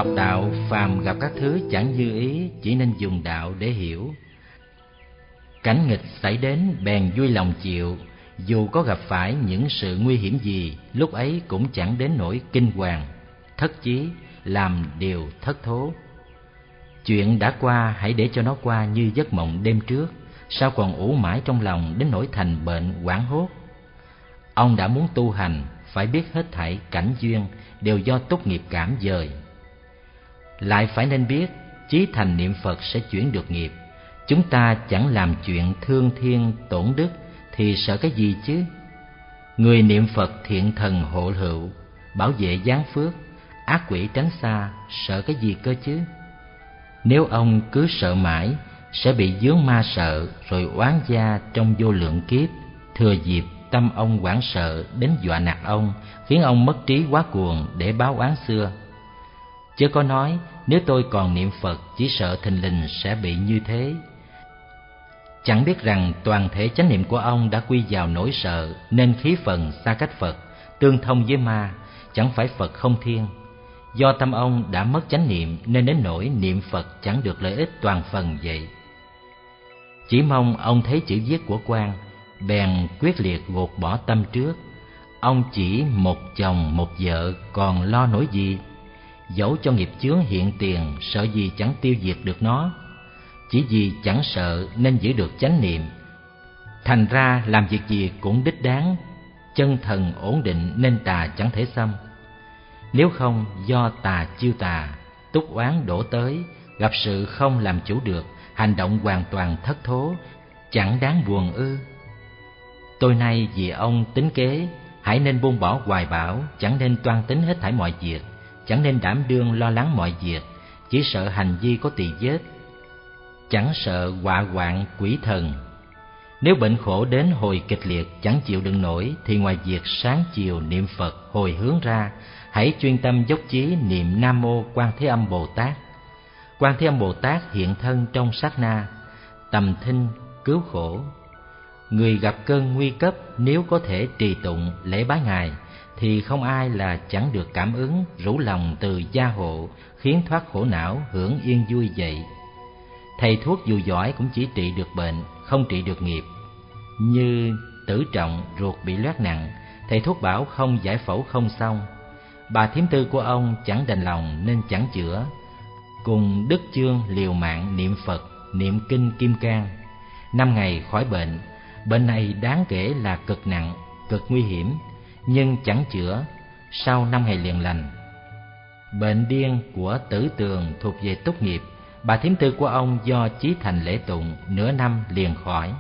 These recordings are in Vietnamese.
học đạo, phàm gặp các thứ chẳng như ý, chỉ nên dùng đạo để hiểu. Cảnh nghịch xảy đến bèn vui lòng chịu, dù có gặp phải những sự nguy hiểm gì, lúc ấy cũng chẳng đến nỗi kinh hoàng, thất chí, làm điều thất thố. Chuyện đã qua hãy để cho nó qua như giấc mộng đêm trước, sao còn ủ mãi trong lòng đến nỗi thành bệnh hoảng hốt. Ông đã muốn tu hành, phải biết hết thảy cảnh duyên đều do túc nghiệp cảm dời. Lại phải nên biết, chí thành niệm Phật sẽ chuyển được nghiệp. Chúng ta chẳng làm chuyện thương thiên tổn đức thì sợ cái gì chứ? Người niệm Phật thiện thần hộ hữu, bảo vệ giáng phước, ác quỷ tránh xa, sợ cái gì cơ chứ? Nếu ông cứ sợ mãi, sẽ bị vướng ma sợ rồi oán gia trong vô lượng kiếp, thừa dịp tâm ông hoảng sợ đến dọa nạt ông, khiến ông mất trí quá cuồng để báo oán xưa. Chớ có nói nếu tôi còn niệm Phật chỉ sợ thình lình sẽ bị như thế. Chẳng biết rằng toàn thể chánh niệm của ông đã quy vào nỗi sợ, nên khí phần xa cách Phật, tương thông với ma, chẳng phải Phật không thiên. Do tâm ông đã mất chánh niệm nên đến nỗi niệm Phật chẳng được lợi ích toàn phần vậy. Chỉ mong ông thấy chữ viết của quan, bèn quyết liệt gột bỏ tâm trước. Ông chỉ một chồng một vợ còn lo nổi gì? Dẫu cho nghiệp chướng hiện tiền, sợ gì chẳng tiêu diệt được nó. Chỉ vì chẳng sợ nên giữ được chánh niệm. Thành ra làm việc gì cũng đích đáng, chân thần ổn định nên tà chẳng thể xâm. Nếu không do tà chiêu tà, túc oán đổ tới, gặp sự không làm chủ được, hành động hoàn toàn thất thố, chẳng đáng buồn ư? Tôi nay vì ông tính kế, hãy nên buông bỏ hoài bão, chẳng nên toan tính hết thảy mọi việc, chẳng nên đảm đương lo lắng mọi việc, chỉ sợ hành vi có tỳ vết, chẳng sợ họa hoạn quỷ thần. Nếu bệnh khổ đến hồi kịch liệt chẳng chịu đựng nổi, thì ngoài việc sáng chiều niệm Phật hồi hướng ra, hãy chuyên tâm dốc chí niệm Nam Mô Quan Thế Âm Bồ Tát. Quan Thế Âm Bồ Tát hiện thân trong sát na, tầm thinh cứu khổ. Người gặp cơn nguy cấp nếu có thể trì tụng lễ bái Ngài, thì không ai là chẳng được cảm ứng, rủ lòng từ gia hộ, khiến thoát khổ não, hưởng yên vui vậy. Thầy thuốc dù giỏi cũng chỉ trị được bệnh, không trị được nghiệp. Như Tử Trọng ruột bị loét nặng, thầy thuốc bảo không giải phẫu không xong. Bà thím tư của ông chẳng đành lòng nên chẳng chữa. Cùng Đức Chương liều mạng niệm Phật, niệm kinh Kim Cang. 5 ngày khỏi bệnh. Bệnh này đáng kể là cực nặng, cực nguy hiểm, nhưng chẳng chữa, sau 5 ngày liền lành. Bệnh điên của Tử Tường thuộc về túc nghiệp. Bà thím tư của ông do chí thành lễ tụng, nửa năm liền khỏi.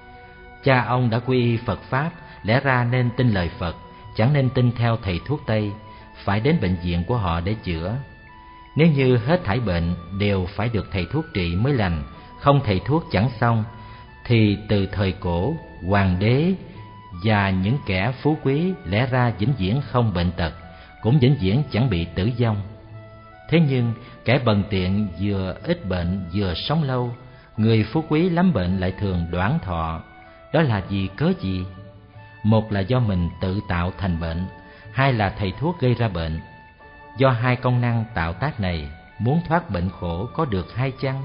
Cha ông đã quy y Phật Pháp, lẽ ra nên tin lời Phật, chẳng nên tin theo thầy thuốc Tây, phải đến bệnh viện của họ để chữa. Nếu như hết thảy bệnh đều phải được thầy thuốc trị mới lành, không thầy thuốc chẳng xong, thì từ thời cổ, hoàng đế và những kẻ phú quý lẽ ra vĩnh viễn không bệnh tật, cũng vĩnh viễn chẳng bị tử vong. Thế nhưng kẻ bần tiện vừa ít bệnh vừa sống lâu, người phú quý lắm bệnh lại thường đoản thọ. Đó là vì cớ gì? Một là do mình tự tạo thành bệnh, hai là thầy thuốc gây ra bệnh. Do hai công năng tạo tác này, muốn thoát bệnh khổ có được hay chăng?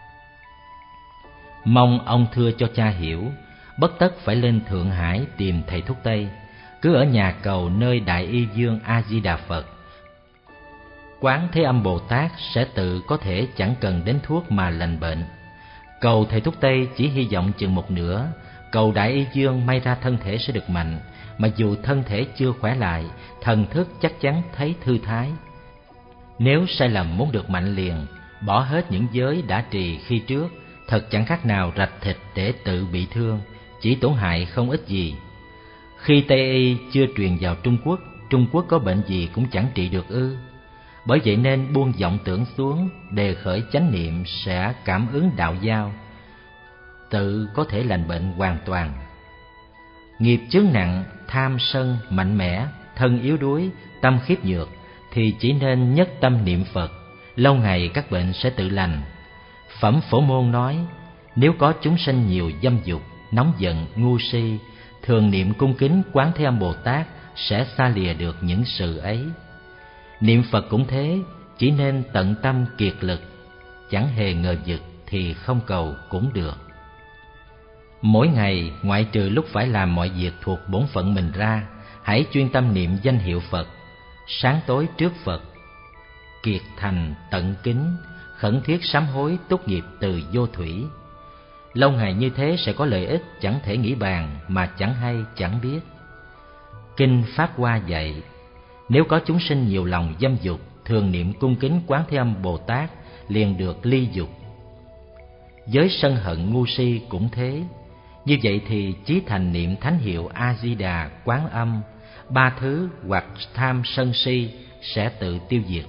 Mong ông thưa cho cha hiểu, bất tất phải lên Thượng Hải tìm thầy thuốc Tây, cứ ở nhà cầu nơi Đại Y Dương A Di Đà Phật. Quán Thế Âm Bồ Tát sẽ tự có thể chẳng cần đến thuốc mà lành bệnh. Cầu thầy thuốc Tây chỉ hy vọng chừng một nửa, cầu Đại Y Dương may ra thân thể sẽ được mạnh, mà dù thân thể chưa khỏe lại, thần thức chắc chắn thấy thư thái. Nếu sai lầm muốn được mạnh liền, bỏ hết những giới đã trì khi trước, thật chẳng khác nào rạch thịt để tự bị thương, chỉ tổn hại không ích gì. Khi Tây Y chưa truyền vào Trung Quốc có bệnh gì cũng chẳng trị được ư? Bởi vậy nên buông vọng tưởng xuống, đề khởi chánh niệm sẽ cảm ứng đạo giao, tự có thể lành bệnh hoàn toàn. Nghiệp chướng nặng, tham sân mạnh mẽ, thân yếu đuối, tâm khiếp nhược, thì chỉ nên nhất tâm niệm Phật, lâu ngày các bệnh sẽ tự lành. Phẩm Phổ Môn nói, nếu có chúng sanh nhiều dâm dục, nóng giận, ngu si, thường niệm cung kính Quán Thế Âm Bồ Tát sẽ xa lìa được những sự ấy. Niệm Phật cũng thế, chỉ nên tận tâm kiệt lực, chẳng hề ngờ vực thì không cầu cũng được. Mỗi ngày, ngoại trừ lúc phải làm mọi việc thuộc bổn phận mình ra, hãy chuyên tâm niệm danh hiệu Phật, sáng tối trước Phật, kiệt thành tận kính, khẩn thiết sám hối tốt nghiệp từ vô thủy. Lâu ngày như thế sẽ có lợi ích chẳng thể nghĩ bàn, mà chẳng hay chẳng biết. Kinh Pháp Hoa dạy, nếu có chúng sinh nhiều lòng dâm dục, thường niệm cung kính Quán Thế Âm Bồ Tát, liền được ly dục. Với sân hận ngu si cũng thế. Như vậy thì chí thành niệm thánh hiệu A Di Đà, Quán Âm, ba thứ hoặc tham sân si sẽ tự tiêu diệt.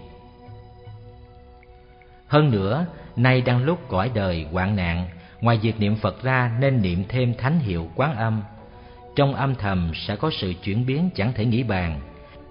Hơn nữa, nay đang lúc cõi đời hoạn nạn, ngoài việc niệm Phật ra nên niệm thêm thánh hiệu Quán Âm. Trong âm thầm sẽ có sự chuyển biến chẳng thể nghĩ bàn.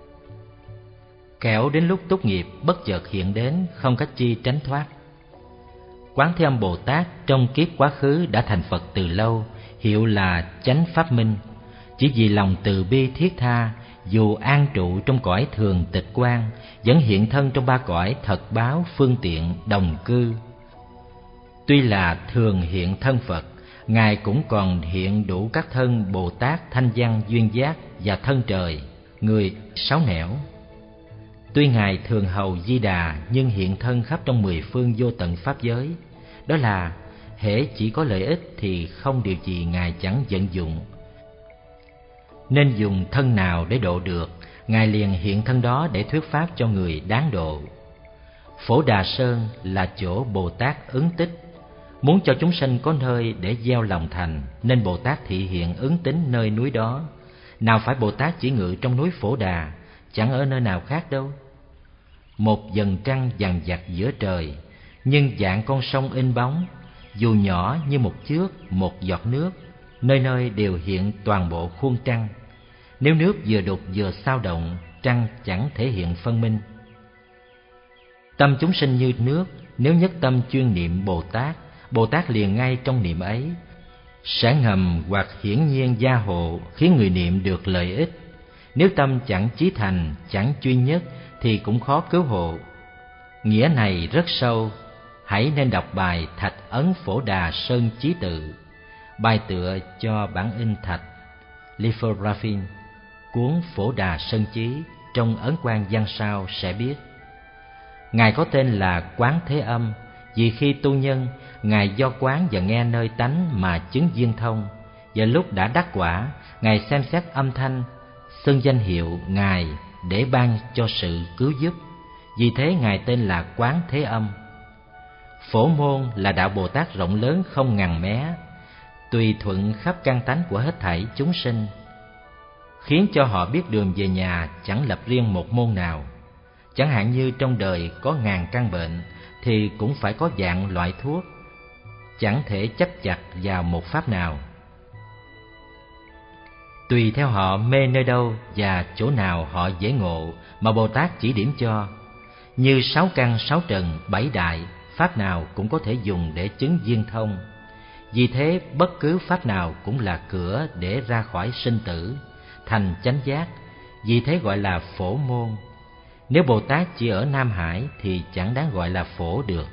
Kẻo đến lúc tốt nghiệp bất chợt hiện đến, không cách chi tránh thoát. Quán Thế Âm Bồ Tát trong kiếp quá khứ đã thành Phật từ lâu, hiệu là Chánh Pháp Minh. Chỉ vì lòng từ bi thiết tha, dù an trụ trong cõi thường tịch quan, vẫn hiện thân trong ba cõi thật báo, phương tiện, đồng cư. Tuy là thường hiện thân Phật, Ngài cũng còn hiện đủ các thân Bồ Tát, Thanh Văn, Duyên Giác và thân trời, người sáu nẻo. Tuy Ngài thường hầu Di Đà, nhưng hiện thân khắp trong 10 phương vô tận pháp giới. Đó là hễ chỉ có lợi ích thì không điều gì Ngài chẳng vận dụng. Nên dùng thân nào để độ được, Ngài liền hiện thân đó để thuyết pháp cho người đáng độ. Phổ Đà Sơn là chỗ Bồ Tát ứng tích. Muốn cho chúng sinh có nơi để gieo lòng thành, nên Bồ Tát thị hiện ứng tính nơi núi đó. Nào phải Bồ Tát chỉ ngự trong núi Phổ Đà, chẳng ở nơi nào khác đâu. Một vầng trăng vằng vặc giữa trời, nhưng dạng con sông in bóng, dù nhỏ như một chước, một giọt nước, nơi nơi đều hiện toàn bộ khuôn trăng. Nếu nước vừa đục vừa xao động, trăng chẳng thể hiện phân minh. Tâm chúng sinh như nước, nếu nhất tâm chuyên niệm Bồ Tát liền ngay trong niệm ấy, sẽ ngầm hoặc hiển nhiên gia hộ, khiến người niệm được lợi ích. Nếu tâm chẳng chí thành, chẳng chuyên nhất, thì cũng khó cứu hộ. Nghĩa này rất sâu, hãy nên đọc bài Thạch Ấn Phổ Đà Sơn Chí Tự, bài tựa cho bản in thạch lithography cuốn Phổ Đà Sơn Chí, trong ấn quan văn sao sẽ biết. Ngài có tên là Quán Thế Âm, vì khi tu nhân, Ngài do quán và nghe nơi tánh mà chứng viên thông, và lúc đã đắc quả, Ngài xem xét âm thanh, xưng danh hiệu Ngài để ban cho sự cứu giúp. Vì thế Ngài tên là Quán Thế Âm. Phổ môn là đạo Bồ Tát rộng lớn không ngần mé, tùy thuận khắp căn tánh của hết thảy chúng sinh, khiến cho họ biết đường về nhà, chẳng lập riêng một môn nào. Chẳng hạn như trong đời có ngàn căn bệnh, thì cũng phải có vạn loại thuốc, chẳng thể chấp chặt vào một pháp nào. Tùy theo họ mê nơi đâu và chỗ nào họ dễ ngộ mà Bồ Tát chỉ điểm cho. Như 6 căn 6 trần 7 đại, pháp nào cũng có thể dùng để chứng viên thông. Vì thế bất cứ pháp nào cũng là cửa để ra khỏi sinh tử, thành chánh giác. Vì thế gọi là phổ môn. Nếu Bồ Tát chỉ ở Nam Hải thì chẳng đáng gọi là phổ được.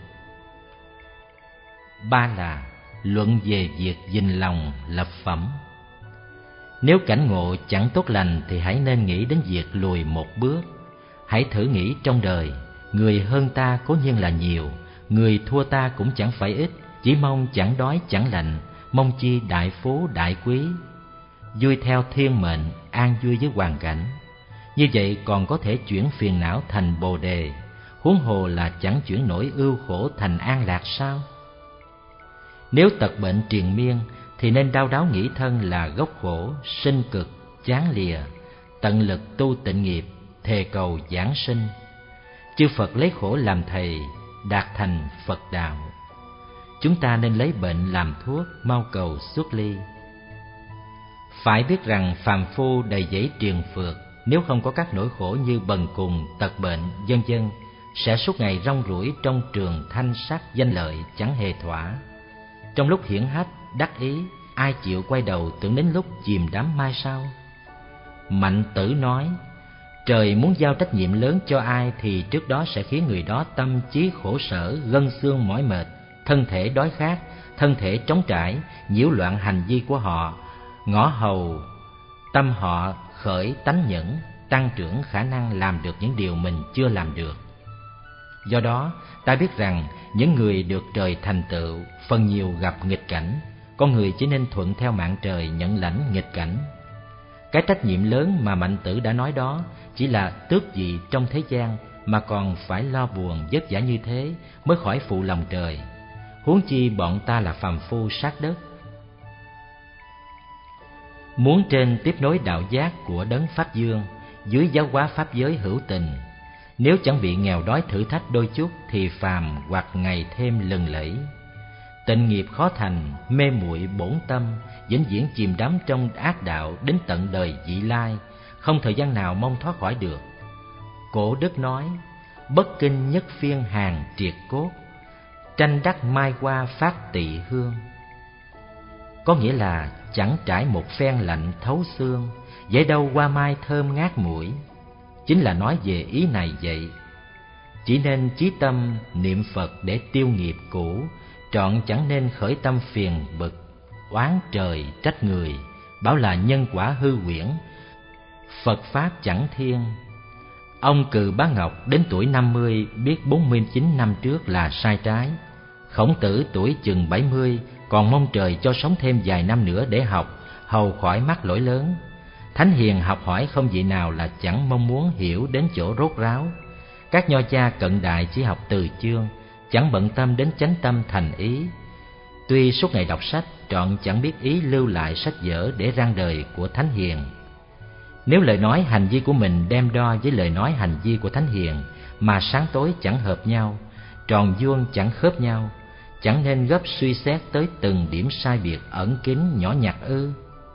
3 là luận về việc dình lòng lập phẩm. Nếu cảnh ngộ chẳng tốt lành thì hãy nên nghĩ đến việc lùi một bước. Hãy thử nghĩ trong đời, người hơn ta cố nhiên là nhiều, người thua ta cũng chẳng phải ít, chỉ mong chẳng đói chẳng lạnh, mong chi đại phú đại quý. Vui theo thiên mệnh, an vui với hoàn cảnh. Như vậy còn có thể chuyển phiền não thành bồ đề, huống hồ là chẳng chuyển nổi ưu khổ thành an lạc sao? Nếu tật bệnh triền miên thì nên đau đáu nghĩ thân là gốc khổ, sinh cực, chán lìa, tận lực tu tịnh nghiệp, thề cầu giảng sinh. Chư Phật lấy khổ làm thầy, đạt thành Phật đạo. Chúng ta nên lấy bệnh làm thuốc, mau cầu xuất ly. Phải biết rằng phàm phu đầy dẫy triền phược, nếu không có các nỗi khổ như bần cùng, tật bệnh, vân vân, sẽ suốt ngày rong ruổi trong trường thanh sắc danh lợi chẳng hề thỏa. Trong lúc hiển hách, đắc ý, ai chịu quay đầu tưởng đến lúc chìm đắm mai sau? Mạnh Tử nói, Trời muốn giao trách nhiệm lớn cho ai thì trước đó sẽ khiến người đó tâm trí khổ sở, gân xương mỏi mệt, thân thể đói khát, thân thể trống trải, nhiễu loạn hành vi của họ, ngõ hầu tâm họ khởi tánh nhẫn, tăng trưởng khả năng làm được những điều mình chưa làm được. Do đó, ta biết rằng những người được trời thành tựu phần nhiều gặp nghịch cảnh, con người chỉ nên thuận theo mạng trời nhận lãnh nghịch cảnh. Cái trách nhiệm lớn mà Mạnh Tử đã nói đó chỉ là tước vị trong thế gian, mà còn phải lo buồn vất vả như thế mới khỏi phụ lòng trời. Huống chi bọn ta là phàm phu sát đất. Muốn trên tiếp nối đạo giác của đấng Pháp Dương, dưới giáo hóa pháp giới hữu tình, nếu chẳng bị nghèo đói thử thách đôi chút thì phàm hoặc ngày thêm lừng lẫy. Tịnh nghiệp khó thành, mê muội bổn tâm, vĩnh viễn chìm đắm trong ác đạo đến tận đời vị lai, không thời gian nào mong thoát khỏi được. Cổ đức nói: bất kinh nhất phiên hàng triệt cốt, tranh đắc mai hoa phát tỵ hương. Có nghĩa là chẳng trải một phen lạnh thấu xương, dễ đâu hoa mai thơm ngát mũi. Chính là nói về ý này vậy. Chỉ nên chí tâm niệm Phật để tiêu nghiệp cũ, trọn chẳng nên khởi tâm phiền bực, oán trời trách người, bảo là nhân quả hư huyễn, Phật Pháp chẳng thiên. Ông Cừ Bá Ngọc đến tuổi 50 biết 49 năm trước là sai trái. Khổng Tử tuổi chừng 70 còn mong trời cho sống thêm vài năm nữa để học, hầu khỏi mắc lỗi lớn. Thánh hiền học hỏi không vị nào là chẳng mong muốn hiểu đến chỗ rốt ráo. Các nho cha cận đại chỉ học từ chương, chẳng bận tâm đến chánh tâm thành ý. Tuy suốt ngày đọc sách, trọn chẳng biết ý lưu lại sách vở để rang đời của thánh hiền. Nếu lời nói hành vi của mình đem đo với lời nói hành vi của thánh hiền mà sáng tối chẳng hợp nhau, tròn vuông chẳng khớp nhau, chẳng nên gấp suy xét tới từng điểm sai biệt ẩn kín nhỏ nhặt ư?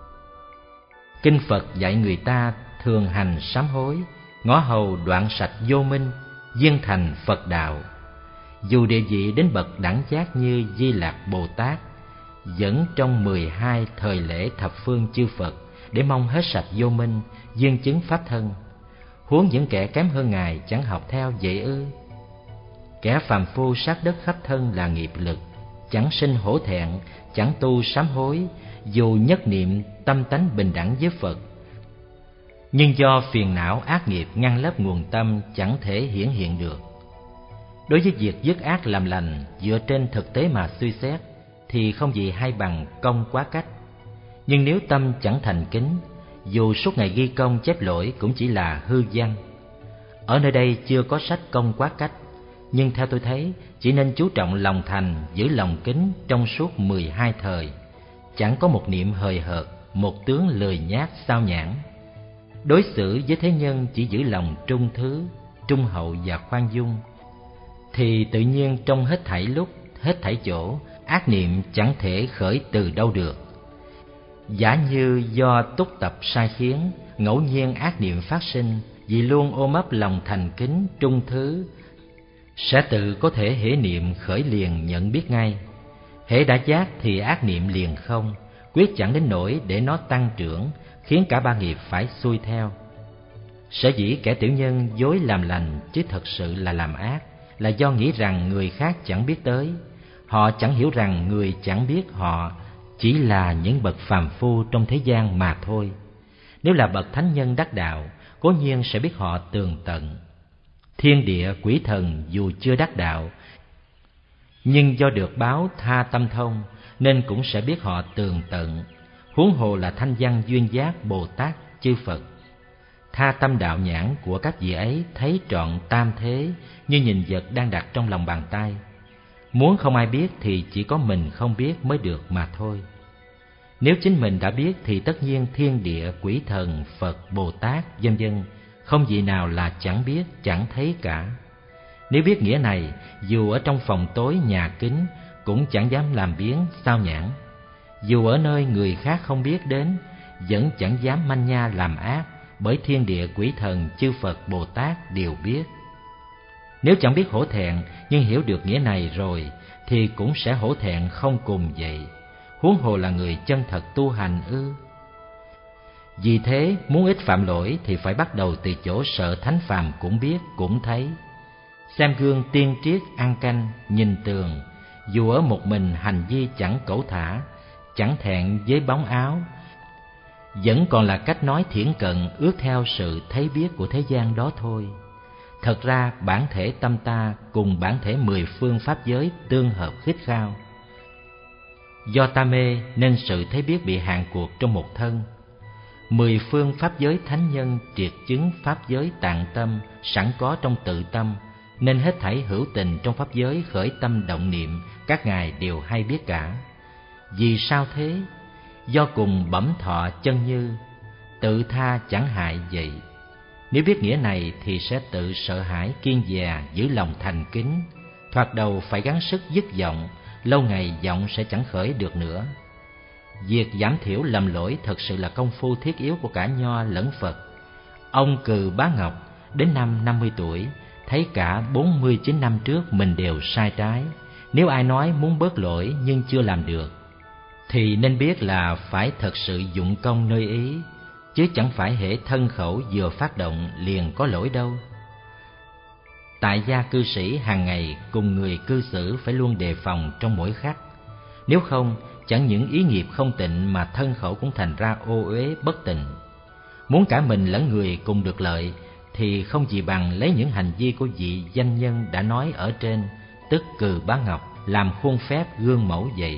Kinh Phật dạy người ta thường hành sám hối, ngõ hầu đoạn sạch vô minh, viên thành Phật đạo. Dù địa vị đến bậc đẳng giác như Di Lạc Bồ Tát, vẫn trong 12 thời lễ thập phương chư Phật để mong hết sạch vô minh, viên chứng pháp thân. Huống những kẻ kém hơn Ngài chẳng học theo vậy ư? Kẻ phàm phu sát đất khắp thân là nghiệp lực, chẳng sinh hổ thẹn, chẳng tu sám hối, dù nhất niệm tâm tánh bình đẳng với Phật, nhưng do phiền não ác nghiệp ngăn lấp nguồn tâm chẳng thể hiển hiện được. Đối với việc dứt ác làm lành dựa trên thực tế mà suy xét thì không gì hay bằng công quá cách. Nhưng nếu tâm chẳng thành kính, dù suốt ngày ghi công chép lỗi cũng chỉ là hư danh. Ở nơi đây chưa có sách công quá cách, nhưng theo tôi thấy chỉ nên chú trọng lòng thành, giữ lòng kính trong suốt 12 thời. Chẳng có một niệm hời hợt, một tướng lười nhác sao nhãng. Đối xử với thế nhân chỉ giữ lòng trung thứ, trung hậu và khoan dung, thì tự nhiên trong hết thảy lúc, hết thảy chỗ, ác niệm chẳng thể khởi từ đâu được. Giả như do túc tập sai khiến, ngẫu nhiên ác niệm phát sinh, vì luôn ôm ấp lòng thành kính, trung thứ, sẽ tự có thể hễ niệm khởi liền nhận biết ngay. Hễ đã giác thì ác niệm liền không, quyết chẳng đến nỗi để nó tăng trưởng, khiến cả ba nghiệp phải xuôi theo. Sở dĩ kẻ tiểu nhân dối làm lành chứ thật sự là làm ác, là do nghĩ rằng người khác chẳng biết tới. Họ chẳng hiểu rằng người chẳng biết họ chỉ là những bậc phàm phu trong thế gian mà thôi. Nếu là bậc thánh nhân đắc đạo, cố nhiên sẽ biết họ tường tận. Thiên địa quỷ thần dù chưa đắc đạo, nhưng do được báo tha tâm thông nên cũng sẽ biết họ tường tận. Huống hồ là thanh văn duyên giác Bồ Tát chư Phật. Tha tâm đạo nhãn của các vị ấy thấy trọn tam thế như nhìn vật đang đặt trong lòng bàn tay. Muốn không ai biết thì chỉ có mình không biết mới được mà thôi. Nếu chính mình đã biết thì tất nhiên thiên địa, quỷ thần, Phật, Bồ Tát, vân vân, không vị nào là chẳng biết, chẳng thấy cả. Nếu biết nghĩa này, dù ở trong phòng tối nhà kín cũng chẳng dám làm biếng sao nhãng. Dù ở nơi người khác không biết đến, vẫn chẳng dám manh nha làm ác, bởi thiên địa, quỷ thần, chư Phật, Bồ Tát đều biết. Nếu chẳng biết hổ thẹn nhưng hiểu được nghĩa này rồi thì cũng sẽ hổ thẹn không cùng vậy. Huống hồ là người chân thật tu hành ư? Vì thế, muốn ít phạm lỗi thì phải bắt đầu từ chỗ sợ thánh phàm cũng biết, cũng thấy. Xem gương tiên triết ăn canh, nhìn tường, dù ở một mình hành vi chẳng cẩu thả, chẳng thẹn với bóng áo, vẫn còn là cách nói thiển cận ước theo sự thấy biết của thế gian đó thôi. Thật ra bản thể tâm ta cùng bản thể 10 phương pháp giới tương hợp khít khao. Do ta mê nên sự thấy biết bị hạn cuộc trong một thân. 10 phương pháp giới thánh nhân triệt chứng pháp giới tạng tâm sẵn có trong tự tâm, nên hết thảy hữu tình trong pháp giới khởi tâm động niệm, các ngài đều hay biết cả. Vì sao thế? Do cùng bẩm thọ chân như, tự tha chẳng hại vậy. Nếu biết nghĩa này thì sẽ tự sợ hãi kiên dè, giữ lòng thành kính. Thoạt đầu phải gắng sức dứt vọng, lâu ngày vọng sẽ chẳng khởi được nữa. Việc giảm thiểu lầm lỗi thật sự là công phu thiết yếu của cả Nho lẫn Phật. Ông Cừ Bá Ngọc đến năm 50 tuổi, thấy cả 49 năm trước mình đều sai trái. Nếu ai nói muốn bớt lỗi nhưng chưa làm được, thì nên biết là phải thật sự dụng công nơi ý, chứ chẳng phải hễ thân khẩu vừa phát động liền có lỗi đâu. Tại gia cư sĩ hàng ngày cùng người cư xử phải luôn đề phòng trong mỗi khắc. Nếu không, chẳng những ý nghiệp không tịnh mà thân khẩu cũng thành ra ô uế bất tịnh. Muốn cả mình lẫn người cùng được lợi thì không gì bằng lấy những hành vi của vị danh nhân đã nói ở trên, tức Cừ Bá Ngọc, làm khuôn phép gương mẫu vậy.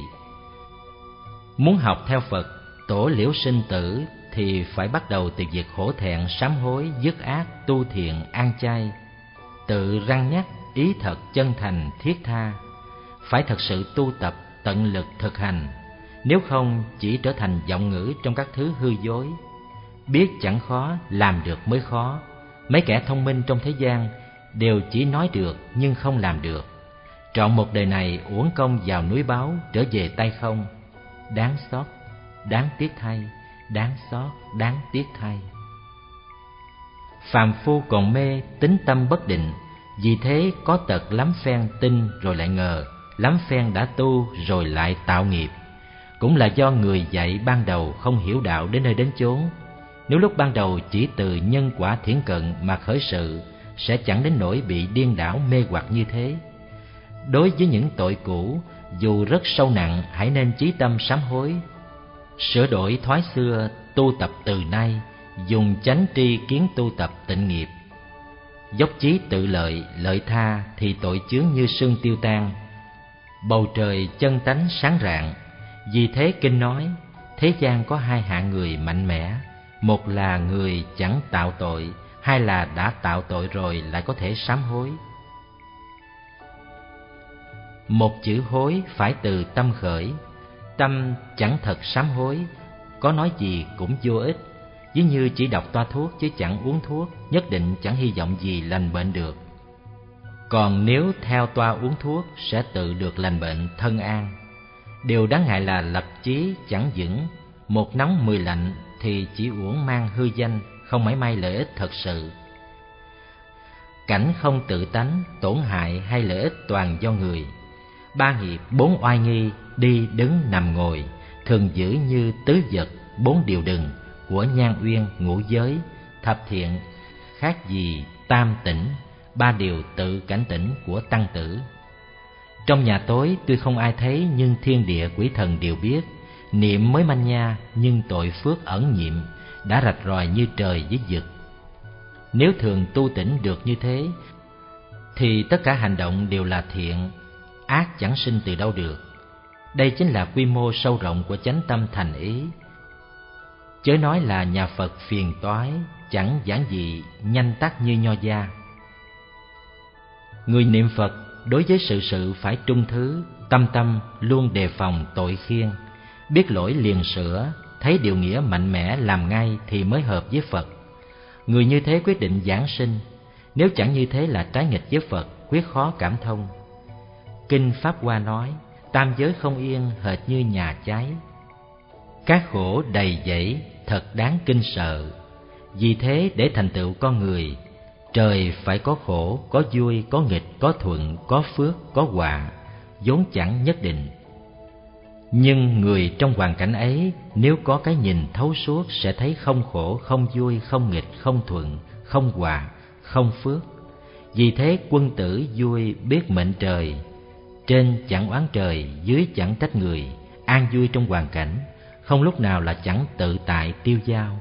Muốn học theo Phật, tổ liễu sinh tử thì phải bắt đầu từ việc hổ thẹn, sám hối, dứt ác, tu thiện, an chay, tự răn nhắc, ý thật chân thành, thiết tha. Phải thật sự tu tập, tận lực thực hành, nếu không chỉ trở thành vọng ngữ trong các thứ hư dối. Biết chẳng khó, làm được mới khó. Mấy kẻ thông minh trong thế gian đều chỉ nói được nhưng không làm được. Trọn một đời này uổng công vào núi báo, trở về tay không. Đáng xót, đáng tiếc thay, đáng xót, đáng tiếc thay. Phàm phu còn mê, tính tâm bất định, vì thế có tật lắm phen tin rồi lại ngờ, lắm phen đã tu rồi lại tạo nghiệp. Cũng là do người dạy ban đầu không hiểu đạo đến nơi đến chốn. Nếu lúc ban đầu chỉ từ nhân quả thiển cận mà khởi sự, sẽ chẳng đến nỗi bị điên đảo mê hoặc như thế. Đối với những tội cũ, dù rất sâu nặng, hãy nên chí tâm sám hối, sửa đổi thói xưa, tu tập từ nay, dùng chánh tri kiến tu tập tịnh nghiệp. Dốc chí tự lợi, lợi tha thì tội chướng như sương tiêu tan, bầu trời chân tánh sáng rạng. Vì thế kinh nói, thế gian có hai hạng người mạnh mẽ, một là người chẳng tạo tội, hai là đã tạo tội rồi lại có thể sám hối. Một chữ hối phải từ tâm khởi, tâm chẳng thật sám hối, có nói gì cũng vô ích. Ví như chỉ đọc toa thuốc chứ chẳng uống thuốc, nhất định chẳng hy vọng gì lành bệnh được. Còn nếu theo toa uống thuốc sẽ tự được lành bệnh thân an. Điều đáng ngại là lập chí chẳng vững, một nóng 10 lạnh thì chỉ uổng mang hư danh, không mảy may lợi ích thật sự. Cảnh không tự tánh, tổn hại hay lợi ích toàn do người. Ba nghiệp, bốn oai nghi, đi đứng nằm ngồi, thường giữ như tứ vật, bốn điều đừng của nhan uyên, ngũ giới, thập thiện, khác gì tam tỉnh, ba điều tự cảnh tỉnh của tăng tử. Trong nhà tối tuy không ai thấy nhưng thiên địa quỷ thần đều biết, niệm mới manh nha nhưng tội phước ẩn nhiệm, đã rạch ròi như trời với vực. Nếu thường tu tỉnh được như thế thì tất cả hành động đều là thiện, ác chẳng sinh từ đâu được. Đây chính là quy mô sâu rộng của chánh tâm thành ý. Chớ nói là nhà Phật phiền toái, chẳng giản dị, nhanh tắt như nho gia. Người niệm Phật đối với sự sự phải trung thứ, tâm tâm luôn đề phòng tội khiên, biết lỗi liền sửa, thấy điều nghĩa mạnh mẽ làm ngay thì mới hợp với Phật. Người như thế quyết định giảng sinh, nếu chẳng như thế là trái nghịch với Phật, quyết khó cảm thông. Kinh Pháp Hoa nói, tam giới không yên hệt như nhà cháy, các khổ đầy dẫy thật đáng kinh sợ. Vì thế để thành tựu con người, trời phải có khổ, có vui, có nghịch, có thuận, có phước, có họa, vốn chẳng nhất định. Nhưng người trong hoàn cảnh ấy nếu có cái nhìn thấu suốt sẽ thấy không khổ, không vui, không nghịch, không thuận, không hòa, không phước. Vì thế quân tử vui biết mệnh trời, trên chẳng oán trời, dưới chẳng trách người, an vui trong hoàn cảnh, không lúc nào là chẳng tự tại tiêu dao.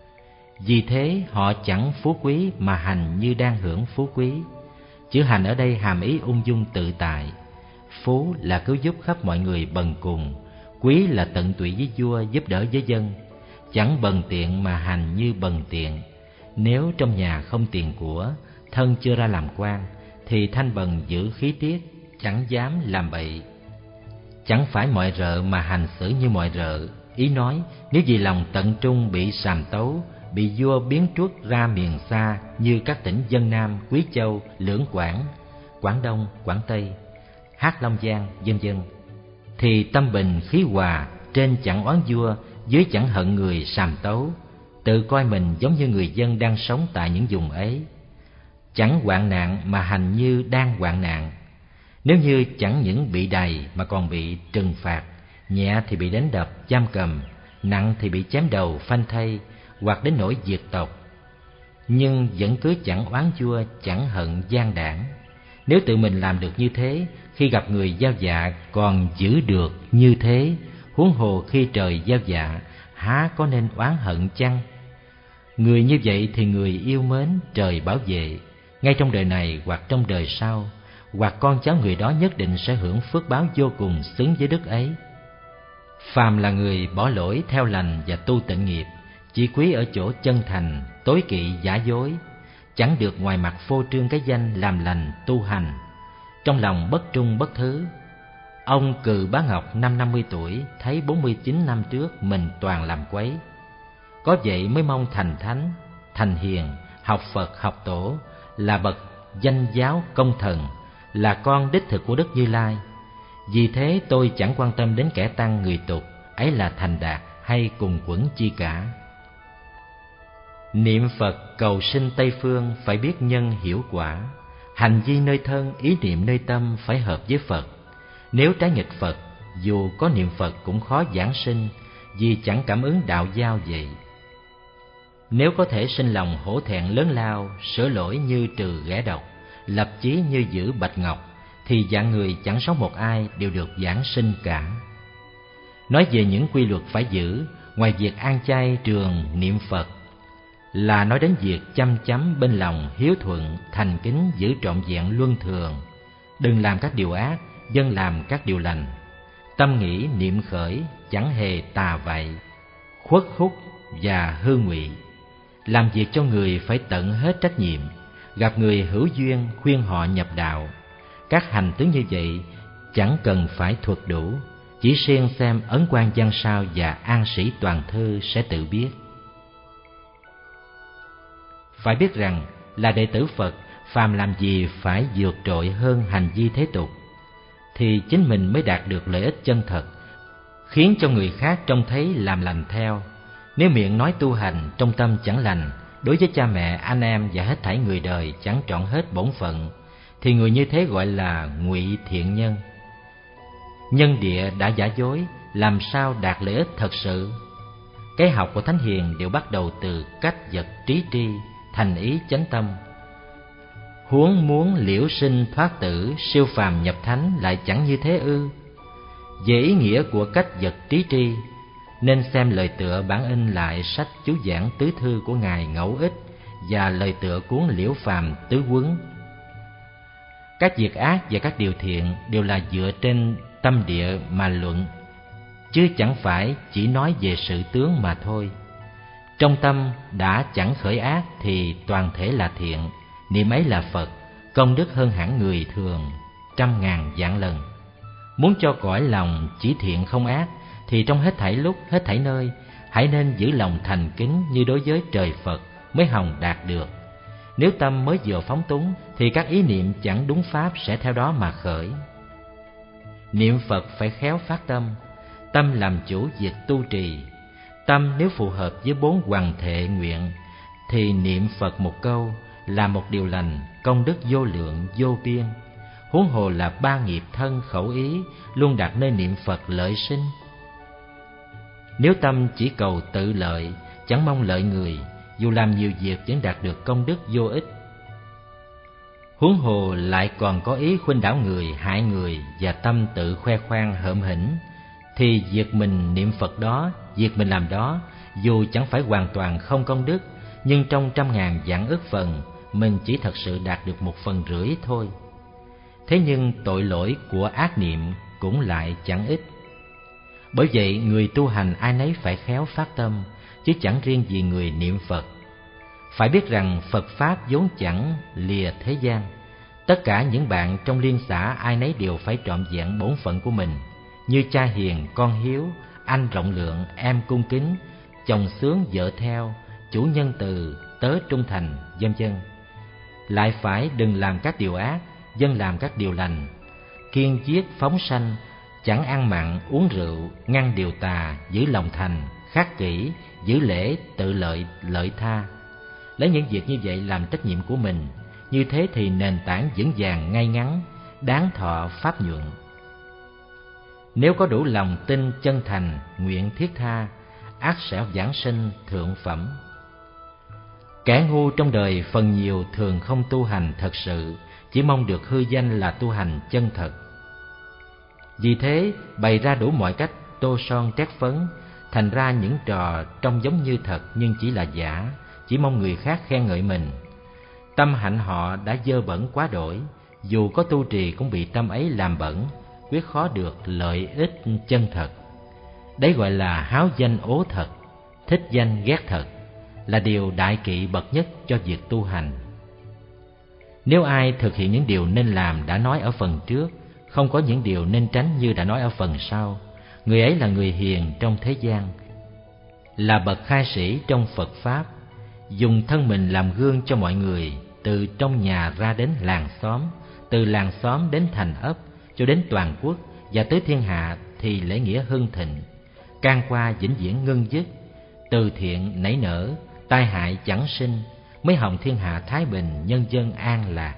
Vì thế họ chẳng phú quý mà hành như đang hưởng phú quý. Chữ hành ở đây hàm ý ung dung tự tại. Phú là cứu giúp khắp mọi người bần cùng, quý là tận tụy với vua, giúp đỡ với dân. Chẳng bần tiện mà hành như bần tiện. Nếu trong nhà không tiền của, thân chưa ra làm quan, thì thanh bần giữ khí tiết, chẳng dám làm bậy. Chẳng phải mọi rợ mà hành xử như mọi rợ. Ý nói, nếu vì lòng tận trung bị sàm tấu, bị vua biến truất ra miền xa như các tỉnh Vân Nam, Quý Châu, Lưỡng Quảng, Quảng Đông, Quảng Tây, Hát Long Giang, vân vân, thì tâm bình khí hòa, trên chẳng oán vua, dưới chẳng hận người sàm tấu, tự coi mình giống như người dân đang sống tại những vùng ấy. Chẳng hoạn nạn mà hành như đang hoạn nạn. Nếu như chẳng những bị đày mà còn bị trừng phạt, nhẹ thì bị đánh đập, giam cầm, nặng thì bị chém đầu, phanh thây, hoặc đến nỗi diệt tộc, nhưng vẫn cứ chẳng oán vua, chẳng hận gian đảng. Nếu tự mình làm được như thế, khi gặp người giao dạ còn giữ được như thế, huống hồ khi trời giao dạ, há có nên oán hận chăng? Người như vậy thì người yêu mến, trời bảo vệ, ngay trong đời này hoặc trong đời sau, hoặc con cháu người đó nhất định sẽ hưởng phước báo vô cùng xứng với đức ấy. Phàm là người bỏ lỗi theo lành và tu tịnh nghiệp, chỉ quý ở chỗ chân thành, tối kỵ giả dối, chẳng được ngoài mặt phô trương cái danh làm lành tu hành, trong lòng bất trung bất thứ. Ông Cừ Bá Ngọc năm 50 tuổi thấy 49 năm trước mình toàn làm quấy, có vậy mới mong thành thánh, thành hiền, học Phật học Tổ, là bậc danh giáo công thần, là con đích thực của Đức Như Lai. Vì thế tôi chẳng quan tâm đến kẻ tăng người tục, ấy là thành đạt hay cùng quẩn chi cả. Niệm Phật cầu sinh Tây Phương phải biết nhân hiểu quả, hành vi nơi thân, ý niệm nơi tâm phải hợp với Phật. Nếu trái nghịch Phật, dù có niệm Phật cũng khó giảng sinh, vì chẳng cảm ứng đạo giao vậy. Nếu có thể sinh lòng hổ thẹn lớn lao, sửa lỗi như trừ ghẻ độc, lập chí như giữ bạch ngọc, thì dạng người chẳng sống một ai đều được giảng sinh cả. Nói về những quy luật phải giữ, ngoài việc ăn chay trường niệm Phật, là nói đến việc chăm chăm bên lòng hiếu thuận, thành kính giữ trọn vẹn luân thường, đừng làm các điều ác, dân làm các điều lành, tâm nghĩ niệm khởi chẳng hề tà vậy, khuất hút và hư ngụy. Làm việc cho người phải tận hết trách nhiệm, gặp người hữu duyên khuyên họ nhập đạo. Các hành tướng như vậy chẳng cần phải thuật đủ, chỉ riêng xem Ấn Quang Văn Sao và An Sĩ Toàn Thư sẽ tự biết. Phải biết rằng là đệ tử Phật, phàm làm gì phải vượt trội hơn hành vi thế tục, thì chính mình mới đạt được lợi ích chân thật, khiến cho người khác trông thấy làm lành theo. Nếu miệng nói tu hành, trong tâm chẳng lành, đối với cha mẹ, anh em và hết thảy người đời chẳng trọn hết bổn phận, thì người như thế gọi là ngụy thiện nhân. Nhân địa đã giả dối, làm sao đạt lợi ích thật sự? Cái học của Thánh Hiền đều bắt đầu từ cách vật trí tri, thành ý chánh tâm. Huống muốn liễu sinh thoát tử, siêu phàm nhập thánh lại chẳng như thế ư? Về ý nghĩa của cách vật trí tri, nên xem lời tựa bản in lại sách chú giảng tứ thư của Ngài Ngẫu Ích và lời tựa cuốn Liễu Phàm Tứ Quấn. Các việc ác và các điều thiện đều là dựa trên tâm địa mà luận, chứ chẳng phải chỉ nói về sự tướng mà thôi. Trong tâm đã chẳng khởi ác thì toàn thể là thiện, niệm ấy là Phật, công đức hơn hẳn người thường 100.000 vạn lần. Muốn cho cõi lòng chỉ thiện không ác, thì trong hết thảy lúc, hết thảy nơi, hãy nên giữ lòng thành kính như đối với trời Phật mới hòng đạt được. Nếu tâm mới vừa phóng túng, thì các ý niệm chẳng đúng pháp sẽ theo đó mà khởi. Niệm Phật phải khéo phát tâm, tâm làm chủ việc tu trì. Tâm nếu phù hợp với 4 hoằng thệ nguyện, thì niệm Phật một câu là một điều lành, công đức vô lượng vô biên. huống hồ là ba nghiệp thân khẩu ý luôn đặt nơi niệm Phật lợi sinh. Nếu tâm chỉ cầu tự lợi, chẳng mong lợi người, dù làm nhiều việc vẫn đạt được công đức vô ích. Huống hồ lại còn có ý khuynh đảo người, hại người và tâm tự khoe khoang hợm hĩnh, thì việc mình niệm Phật đó, việc mình làm đó, dù chẳng phải hoàn toàn không công đức, nhưng trong 100.000 vạn ức phần, mình chỉ thật sự đạt được 1/10 thôi. Thế nhưng tội lỗi của ác niệm cũng lại chẳng ít. Bởi vậy người tu hành ai nấy phải khéo phát tâm, chứ chẳng riêng gì người niệm Phật. Phải biết rằng Phật Pháp vốn chẳng lìa thế gian. Tất cả những bạn trong liên xã ai nấy đều phải trọn vẹn bổn phận của mình, như cha hiền, con hiếu, anh rộng lượng, em cung kính, chồng xướng, vợ theo, chủ nhân từ, tớ trung thành, vân vân. Lại phải đừng làm các điều ác, dân làm các điều lành, kiêng giết phóng sanh, chẳng ăn mặn uống rượu, ngăn điều tà, giữ lòng thành, khắc kỷ, giữ lễ, tự lợi, lợi tha. Lấy những việc như vậy làm trách nhiệm của mình, như thế thì nền tảng vững vàng ngay ngắn, đáng thọ pháp nhuận. Nếu có đủ lòng tin chân thành, nguyện thiết tha, ắt sẽ vãng sinh thượng phẩm. Kẻ ngu trong đời phần nhiều thường không tu hành thật sự, chỉ mong được hư danh là tu hành chân thật. Vì thế bày ra đủ mọi cách tô son trét phấn, thành ra những trò trông giống như thật nhưng chỉ là giả, chỉ mong người khác khen ngợi mình. Tâm hạnh họ đã dơ bẩn quá đổi, dù có tu trì cũng bị tâm ấy làm bẩn, quyết khó được lợi ích chân thật. Đấy gọi là háo danh ố thật, thích danh ghét thật, là điều đại kỵ bậc nhất cho việc tu hành. Nếu ai thực hiện những điều nên làm đã nói ở phần trước, không có những điều nên tránh như đã nói ở phần sau, người ấy là người hiền trong thế gian, là bậc khai sĩ trong Phật Pháp, dùng thân mình làm gương cho mọi người, từ trong nhà ra đến làng xóm, từ làng xóm đến thành ấp, cho đến toàn quốc và tới thiên hạ thì lễ nghĩa hưng thịnh, can qua vĩnh viễn ngưng dứt, từ thiện nảy nở, tai hại chẳng sinh, mới hòng thiên hạ thái bình, nhân dân an lạc.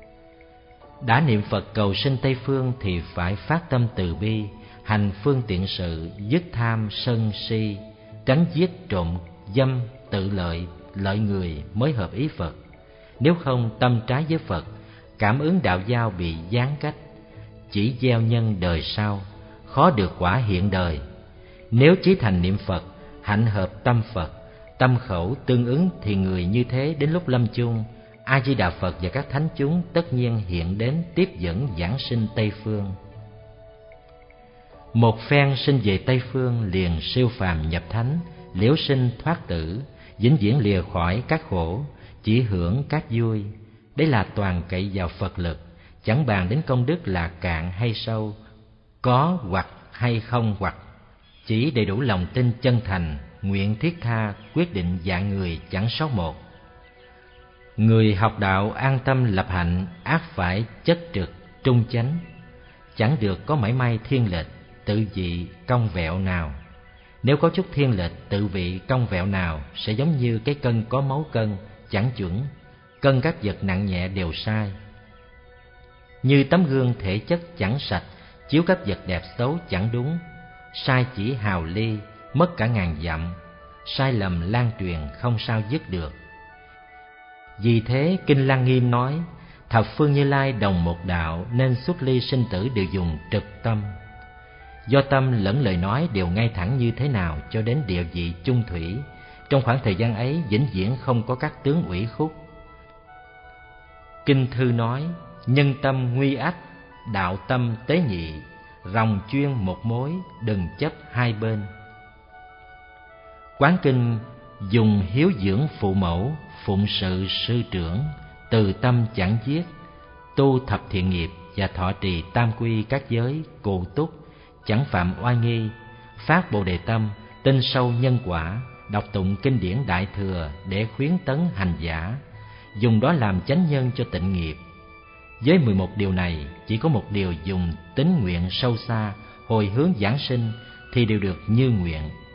Đã niệm Phật cầu sinh Tây Phương thì phải phát tâm từ bi, hành phương tiện sự, dứt tham sân si, tránh giết trộm dâm, tự lợi, lợi người mới hợp ý Phật. Nếu không tâm trái với Phật, cảm ứng đạo giao bị gián cách, chỉ gieo nhân đời sau, khó được quả hiện đời. Nếu chí thành niệm Phật, hạnh hợp tâm Phật, tâm khẩu tương ứng thì người như thế đến lúc lâm chung, A Di Đà Phật và các thánh chúng tất nhiên hiện đến tiếp dẫn giảng sinh Tây Phương. Một phen sinh về Tây Phương liền siêu phàm nhập thánh, liễu sinh thoát tử, vĩnh viễn lìa khỏi các khổ, chỉ hưởng các vui. Đấy là toàn cậy vào Phật lực, chẳng bàn đến công đức là cạn hay sâu, có hoặc hay không hoặc, chỉ đầy đủ lòng tin chân thành, nguyện thiết tha, quyết định dạng người chẳng sót một. Người học đạo an tâm lập hạnh, ác phải chất trực trung chánh, chẳng được có mảy may thiên lệch, tự vị cong vẹo nào. Nếu có chút thiên lệch, tự vị cong vẹo nào, sẽ giống như cái cân có mấu cân, chẳng chuẩn, cân các vật nặng nhẹ đều sai. Như tấm gương thể chất chẳng sạch, chiếu các vật đẹp xấu chẳng đúng, sai chỉ hào ly, mất cả ngàn dặm, sai lầm lan truyền không sao dứt được. Vì thế Kinh Lăng Nghiêm nói, thập phương Như Lai đồng một đạo, nên xuất ly sinh tử đều dùng trực tâm. Do tâm lẫn lời nói đều ngay thẳng như thế nào cho đến địa vị chung thủy, trong khoảng thời gian ấy vĩnh viễn không có các tướng ủy khúc. Kinh thư nói, nhân tâm nguy ách, đạo tâm tế nhị, ròng chuyên một mối, đừng chấp hai bên. Quán Kinh dùng hiếu dưỡng phụ mẫu, phụng sự sư trưởng, từ tâm chẳng giết, tu thập thiện nghiệp và thọ trì tam quy các giới, cù túc, chẳng phạm oai nghi, phát bồ đề tâm, tin sâu nhân quả, đọc tụng kinh điển Đại Thừa để khuyến tấn hành giả, dùng đó làm chánh nhân cho tịnh nghiệp. Với 11 điều này, chỉ có một điều dùng tín nguyện sâu xa, hồi hướng giảng sinh thì đều được như nguyện.